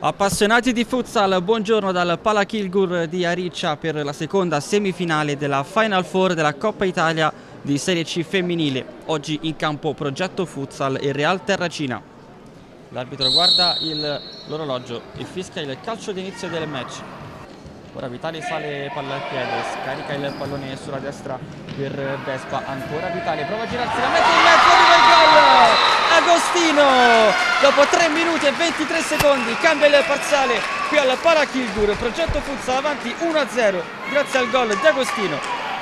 Appassionati di futsal, buongiorno dal Pala Kilgur di Ariccia per la seconda semifinale della Final Four della Coppa Italia di Serie C femminile. Oggi in campo Progetto Futsal e Real Terracina. L'arbitro guarda l'orologio e fischia il calcio d'inizio del match. Ora Vitale sale palla al piede, scarica il pallone sulla destra per Vespa, ancora Vitale, prova a girarsi, la mette in mezzo, arriva il gol! Agostino! Dopo 3 minuti e 23 secondi cambia il parziale qui al Pala Kilgur, Progetto Futsal avanti 1-0 grazie al gol di Agostino.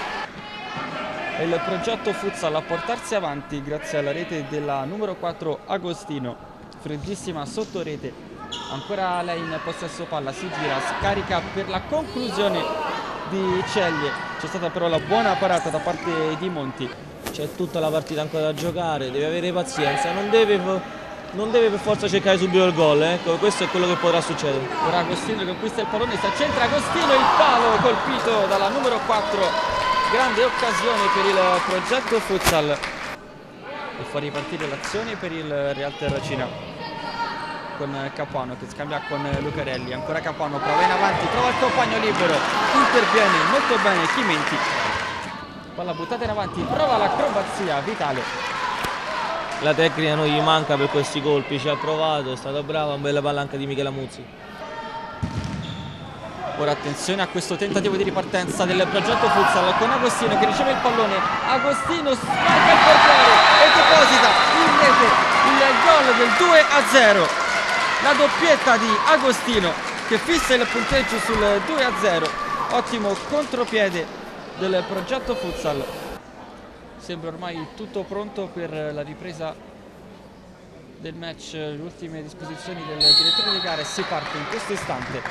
E il Progetto Futsal a portarsi avanti grazie alla rete della numero 4 Agostino, freddissima sotto rete. Ancora lei in possesso palla, si gira, scarica per la conclusione di Ceglie. C'è stata però la buona parata da parte di Monti. C'è tutta la partita ancora da giocare, deve avere pazienza, non deve per forza cercare subito il gol, questo è quello che potrà succedere. Ora Agostino conquista il pallone, si accentra Agostino, il palo colpito dalla numero 4. Grande occasione per il Progetto Futsal. E fa ripartire l'azione per il Real Terracina. Con Capuano che scambia con Lucarelli, ancora Capuano, prova in avanti, trova il compagno libero, interviene molto bene Chimenti, palla buttata in avanti, prova l'acrobazia Vitale. La tecnica non gli manca per questi colpi, ci ha provato, è stato bravo, una bella palla anche di Michela Muzzi. Ora attenzione a questo tentativo di ripartenza del Progetto Futsal con Agostino che riceve il pallone, Agostino smarca il portiere e deposita in rete il gol del 2-0. La doppietta di Agostino che fissa il punteggio sul 2-0. Ottimo contropiede del Progetto Futsal. Sembra ormai tutto pronto per la ripresa del match. Le ultime disposizioni del direttore di gara, si parte in questo istante.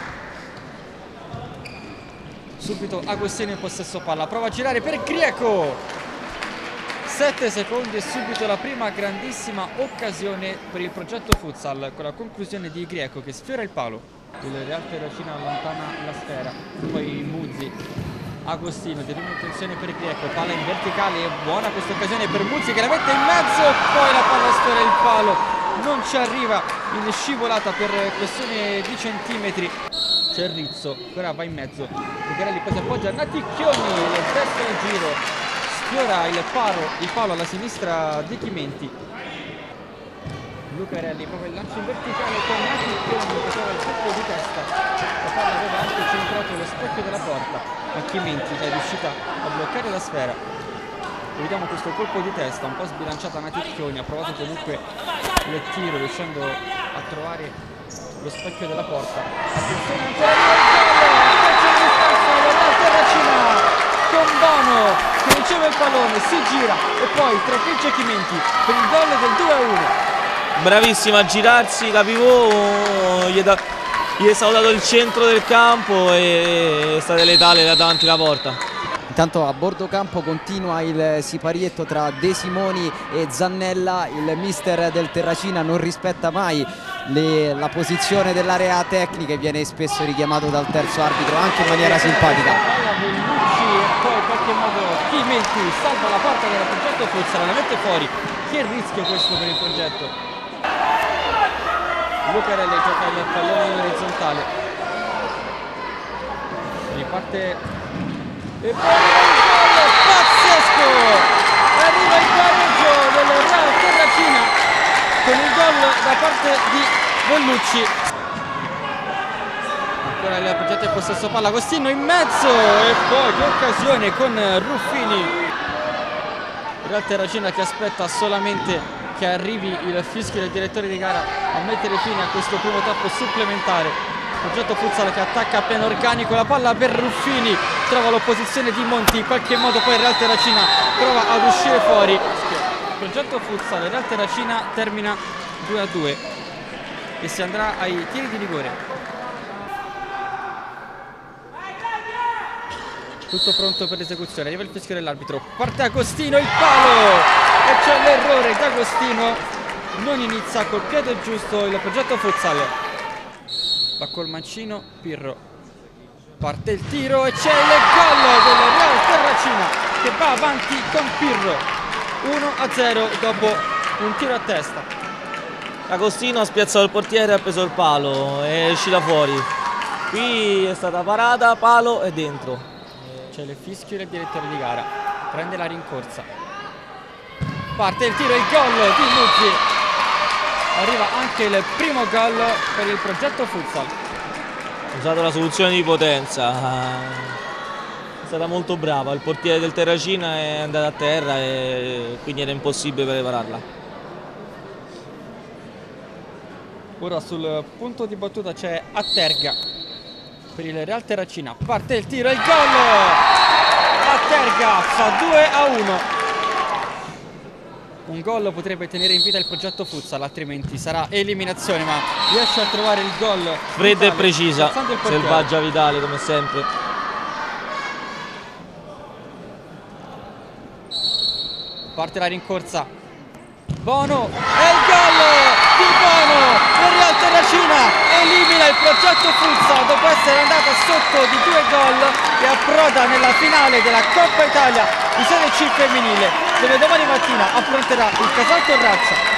Subito Agostino in possesso palla, prova a girare per Grieco. 7 secondi e subito la prima grandissima occasione per il Progetto Futsal con la conclusione di Grieco che sfiora il palo. Il Real Terracina allontana la sfera, poi Muzzi, Agostino, di prima intenzione per Grieco, palla in verticale, è buona questa occasione per Muzzi che la mette in mezzo, poi la palla sfiora il palo, non ci arriva in scivolata per questione di centimetri. C'è Rizzo, ora va in mezzo, Lucarelli poi si appoggia, Naticchioni, il testo del giro. Sfiora il palo alla sinistra di Chimenti. Lucarelli prova il lancio in verticale con Naticchioni che trova il colpo di testa. La palla aveva anche centrato lo specchio della porta, ma Chimenti è riuscita a bloccare la sfera. Vediamo questo colpo di testa, un po' sbilanciata Naticchioni, ha provato comunque il tiro riuscendo a trovare lo specchio della porta. Attenzione ancora il gol! Della Terracina con Bono che riceve il pallone, si gira e poi trafigge Chimenti per il gol del 2-1. Bravissima a girarsi, la pivot gli è stato dato il centro del campo e è stata letale da davanti alla porta. Intanto a bordo campo continua il siparietto tra De Simoni e Zannella. Il mister del Terracina non rispetta mai la posizione dell'area tecnica e viene spesso richiamato dal terzo arbitro anche in maniera simpatica. E poi in qualche modo Chimenti salva la porta del Progetto Futsal, la mette fuori. Che rischio questo per il progetto. Lucarelli gioca il pallone in orizzontale, riparte e poi il gol pazzesco, arriva il pareggio del Real Terracina con il gol da parte di Vollucci. Ancora il progetto in possesso palla, Agostino in mezzo e poi che occasione con Ruffini. Il Real Terracina che aspetta solamente che arrivi il fischio del direttore di gara a mettere fine a questo primo tempo supplementare. Progetto Futsal che attacca a pieno organico, la palla per Ruffini, trova l'opposizione di Monti, in qualche modo poi il Real Terracina prova ad uscire fuori. Progetto Futsal, il Real Terracina termina 2-2 e si andrà ai tiri di rigore. Tutto pronto per l'esecuzione, arriva il fischio dell'arbitro, parte Agostino, il palo e c'è l'errore di Agostino, non inizia col piede giusto il Progetto Futsal. Va col mancino Pirro, parte il tiro e c'è il gol del Real Terracina che va avanti con Pirro 1-0 dopo un tiro a testa. Agostino ha spiazzato il portiere e ha preso il palo, è uscita fuori. Qui è stata parata, palo e dentro. C'è il fischio del direttore di gara, prende la rincorsa. Parte il tiro e il gol di Luzzi. Arriva anche il primo gol per il progetto futsal. Ha usato la soluzione di potenza, è stata molto brava, il portiere del Terracina è andato a terra e quindi era impossibile prepararla. Ora sul punto di battuta c'è Atterga per il Real Terracina. Parte il tiro e il gol! Atterga fa 2-1. Un gol potrebbe tenere in vita il progetto futsal, altrimenti sarà eliminazione, ma riesce a trovare il gol. Fredda e precisa, selvaggia Vitale come sempre. Parte la rincorsa. Bono e il gol di Bono! Il Real Terracina elimina il progetto futsal dopo essere andata sotto di 2 gol e approda nella finale della Coppa Italia di Serie C femminile, dove domani mattina affronterà il Casal Torraccia.